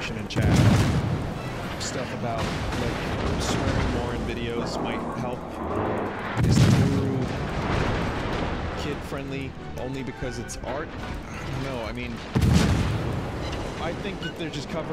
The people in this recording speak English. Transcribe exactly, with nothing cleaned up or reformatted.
discussion in chat. Stuff about like swearing more in videos might help. Is the guru kid friendly only because it's art? I don't know. I mean, I think that they're just covering